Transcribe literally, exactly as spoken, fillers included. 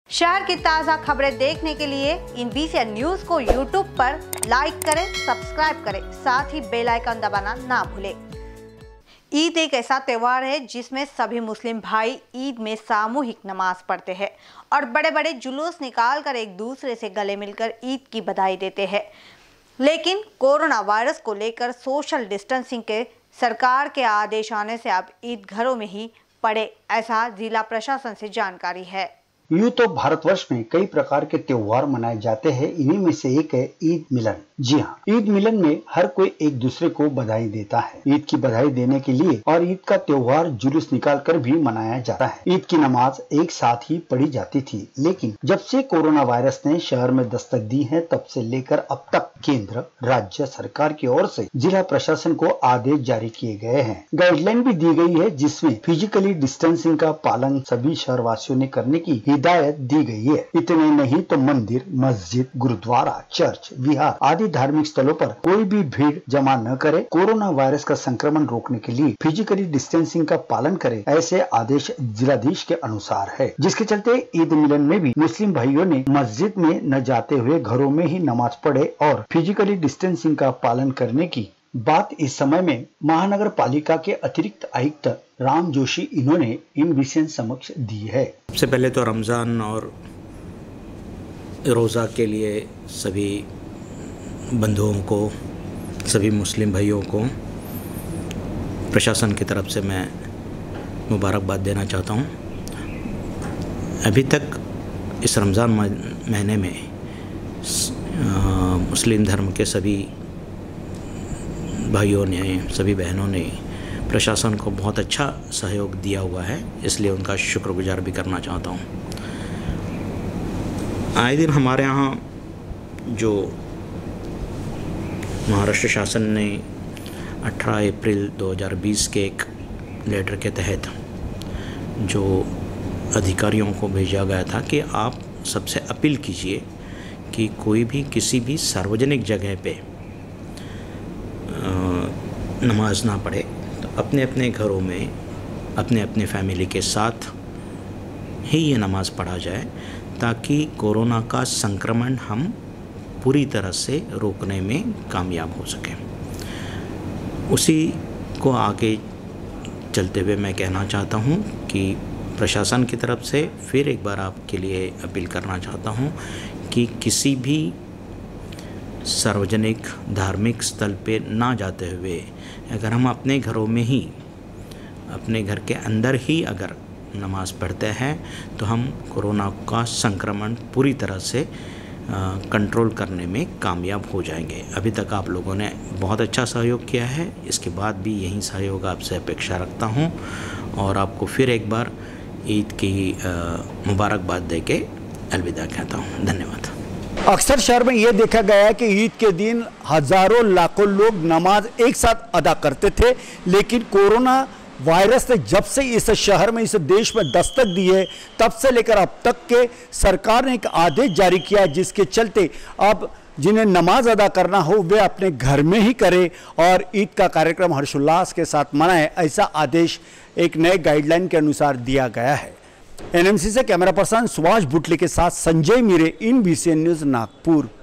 शहर की ताज़ा खबरें देखने के लिए इन बीसीएन न्यूज को यूट्यूब पर लाइक करें, सब्सक्राइब करें, साथ ही बेल आइकन दबाना ना भूलें। ईद एक ऐसा त्यौहार है जिसमें सभी मुस्लिम भाई ईद में सामूहिक नमाज पढ़ते हैं और बड़े बड़े जुलूस निकालकर एक दूसरे से गले मिलकर ईद की बधाई देते हैं। लेकिन कोरोना वायरस को लेकर सोशल डिस्टेंसिंग के सरकार के आदेश आने से अब ईद घरों में ही पड़े, ऐसा जिला प्रशासन से जानकारी है। यूं तो भारतवर्ष में कई प्रकार के त्योहार मनाए जाते हैं, इन्हीं में से एक है ईद मिलन। जी हाँ, ईद मिलन में हर कोई एक दूसरे को बधाई देता है। ईद की बधाई देने के लिए और ईद का त्योहार जुलूस निकालकर भी मनाया जाता है। ईद की नमाज एक साथ ही पढ़ी जाती थी, लेकिन जब से कोरोना वायरस ने शहर में दस्तक दी है, तब से लेकर अब तक केंद्र राज्य सरकार की ओर से जिला प्रशासन को आदेश जारी किए गए हैं। गाइडलाइन भी दी गई है, जिसमें फिजिकली डिस्टेंसिंग का पालन सभी शहरवासियों ने करने की हिदायत दी गई है। इतने नहीं तो मंदिर, मस्जिद, गुरुद्वारा, चर्च, विहार आदि धार्मिक स्थलों पर कोई भी भीड़ जमा न करे। कोरोना वायरस का संक्रमण रोकने के लिए फिजिकली डिस्टेंसिंग का पालन करे, ऐसे आदेश जिलाधीश के अनुसार है, जिसके चलते ईद मिलन में भी मुस्लिम भाइयों ने मस्जिद में न जाते हुए घरों में ही नमाज पढ़े और फिजिकली डिस्टेंसिंग का पालन करने की बात इस समय में महानगर पालिका के अतिरिक्त आयुक्त राम जोशी इन्होंने इन विषय समक्ष दी है। सबसे पहले तो रमज़ान और रोज़ा के लिए सभी बंधुओं को, सभी मुस्लिम भाइयों को प्रशासन की तरफ से मैं मुबारकबाद देना चाहता हूँ। अभी तक इस रमज़ान महीने में आ, मुस्लिम धर्म के सभी भाइयों ने, सभी बहनों ने प्रशासन को बहुत अच्छा सहयोग दिया हुआ है, इसलिए उनका शुक्रगुजार भी करना चाहता हूँ। आए दिन हमारे यहाँ जो महाराष्ट्र शासन ने अठारह अप्रैल दो हज़ार बीस के एक लेटर के तहत जो अधिकारियों को भेजा गया था कि आप सबसे अपील कीजिए कि कोई भी किसी भी सार्वजनिक जगह पे नमाज ना पढ़े, तो अपने अपने घरों में अपने अपने फैमिली के साथ ही ये नमाज़ पढ़ा जाए, ताकि कोरोना का संक्रमण हम पूरी तरह से रोकने में कामयाब हो सकें। उसी को आगे चलते हुए मैं कहना चाहता हूँ कि प्रशासन की तरफ से फिर एक बार आपके लिए अपील करना चाहता हूँ कि किसी भी सार्वजनिक धार्मिक स्थल पे ना जाते हुए अगर हम अपने घरों में ही, अपने घर के अंदर ही अगर नमाज़ पढ़ते हैं, तो हम कोरोना का संक्रमण पूरी तरह से कंट्रोल करने में कामयाब हो जाएंगे। अभी तक आप लोगों ने बहुत अच्छा सहयोग किया है, इसके बाद भी यही सहयोग आपसे अपेक्षा रखता हूं और आपको फिर एक बार ईद की मुबारकबाद देके अलविदा कहता हूं। धन्यवाद। अक्सर शहर में यह देखा गया है कि ईद के दिन हजारों लाखों लोग नमाज एक साथ अदा करते थे, लेकिन कोरोना वायरस ने जब से इस शहर में, इस देश में दस्तक दी है, तब से लेकर अब तक के सरकार ने एक आदेश जारी किया है, जिसके चलते अब जिन्हें नमाज अदा करना हो वे अपने घर में ही करें और ईद का कार्यक्रम हर्षोल्लास के साथ मनाएं, ऐसा आदेश एक नए गाइडलाइन के अनुसार दिया गया है। एनएमसी से कैमरा पर्सन सुभाष बुटले के साथ Sanjay Mire, in BCN news, Nagpur.